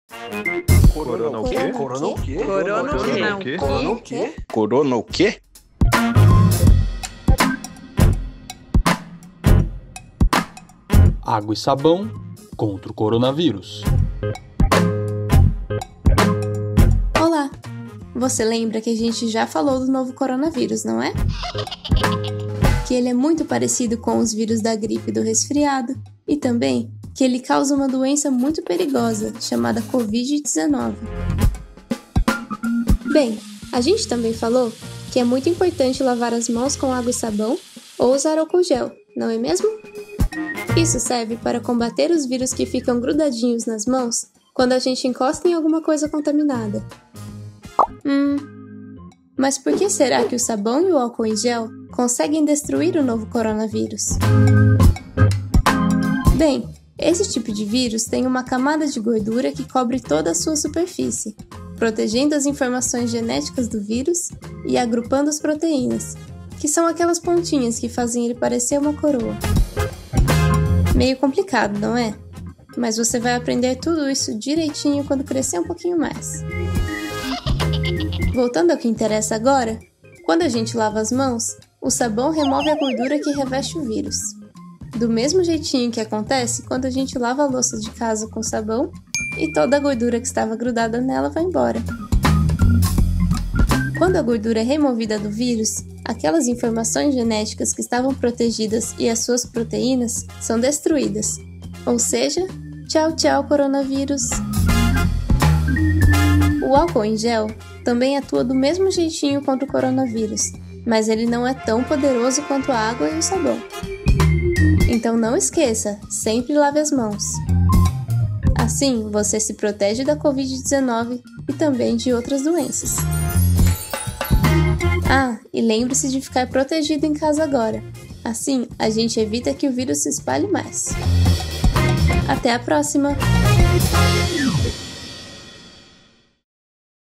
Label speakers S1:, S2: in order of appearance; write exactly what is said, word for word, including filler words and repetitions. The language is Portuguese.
S1: Corona o quê?
S2: Corona o quê?
S3: Corona o quê?
S1: Corona o quê?
S2: Corona o quê?
S1: Corona o quê?
S4: Água e sabão contra o coronavírus.
S5: Olá! Você lembra que a gente já falou do novo coronavírus, não é? Que ele é muito parecido com os vírus da gripe e do resfriado, e também que ele causa uma doença muito perigosa, chamada covid dezenove. Bem, a gente também falou que é muito importante lavar as mãos com água e sabão ou usar álcool gel, não é mesmo? Isso serve para combater os vírus que ficam grudadinhos nas mãos quando a gente encosta em alguma coisa contaminada. Hum, mas por que será que o sabão e o álcool em gel conseguem destruir o novo coronavírus? Bem, esse tipo de vírus tem uma camada de gordura que cobre toda a sua superfície, protegendo as informações genéticas do vírus e agrupando as proteínas, que são aquelas pontinhas que fazem ele parecer uma coroa. Meio complicado, não é? Mas você vai aprender tudo isso direitinho quando crescer um pouquinho mais. Voltando ao que interessa agora, quando a gente lava as mãos, o sabão remove a gordura que reveste o vírus. Do mesmo jeitinho que acontece quando a gente lava a louça de casa com sabão e toda a gordura que estava grudada nela vai embora. Quando a gordura é removida do vírus, aquelas informações genéticas que estavam protegidas e as suas proteínas são destruídas. Ou seja, tchau tchau coronavírus! O álcool em gel também atua do mesmo jeitinho contra o coronavírus, mas ele não é tão poderoso quanto a água e o sabão. Então não esqueça, sempre lave as mãos. Assim, você se protege da covid dezenove e também de outras doenças. Ah, e lembre-se de ficar protegido em casa agora. Assim, a gente evita que o vírus se espalhe mais. Até a próxima!